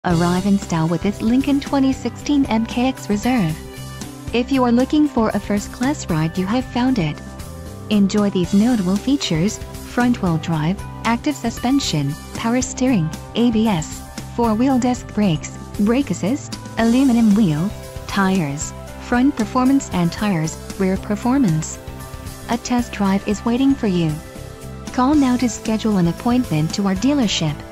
Arrive in style with this Lincoln 2016 MKX Reserve. If you are looking for a first-class ride, you have found it. Enjoy these notable features: front-wheel drive, active suspension, power steering, ABS, 4-wheel disc brakes, brake assist, aluminum wheels, tires, front performance and tires, rear performance. A test drive is waiting for you. Call now to schedule an appointment to our dealership.